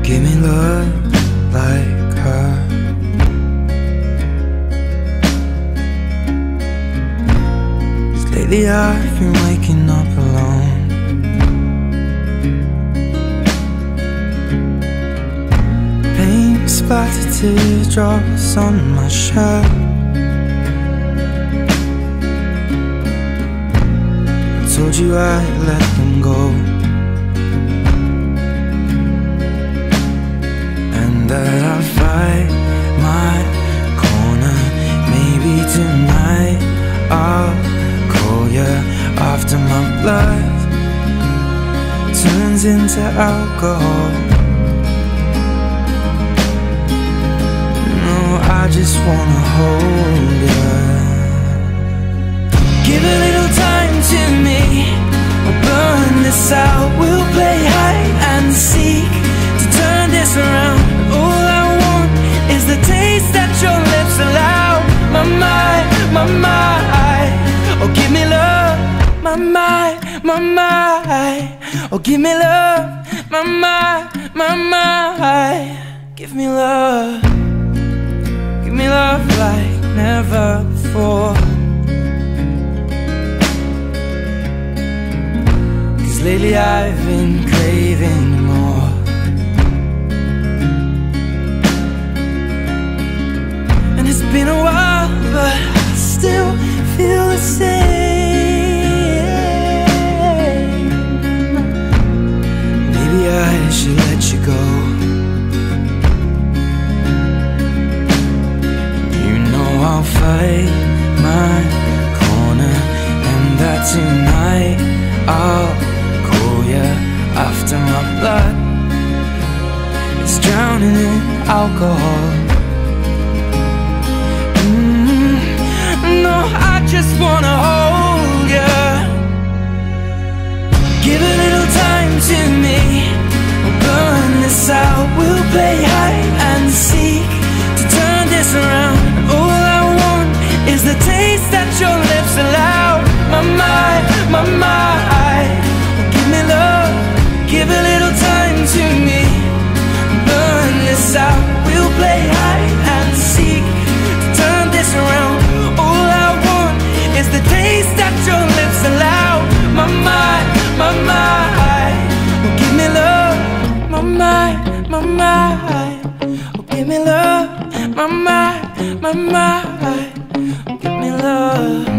Give me love like her. Lately I've been waking up alone. Paint splattered teardrops on my shirt. I told you I'd let them go, and that I'd fight my corner. Maybe tonight I'll call you after my blood turns into alcohol. No, I just wanna hold you. Give a little time to me, we'll burn this out. We'll play hide and seek to turn this around. All I want is the taste that your lips allow. My mind, my mind. Oh, give me love, my mind, my mind. Oh, give me love, my mind, my mind. Give me love like never before. 'Cause lately I've been craving more. And it's been a while, but I still feel the same. Maybe I should let you go. You know I'll fight my corner, and that tonight I'll call you after my blood is drowning in alcohol. No, I just wanna hold you. Give a little time to me, we'll burn this out. We'll play hide and seek to turn this around. All I want is the taste that your lips allow. My mind, my mind. Give me love, give a little time to me, burn this out. We'll play hide and seek to turn this around. All I want is the taste that your lips allow. My mind, my mind. Oh, give me love, my mind, my mind. Oh, give me love, my mind, my mind. Oh, give me love.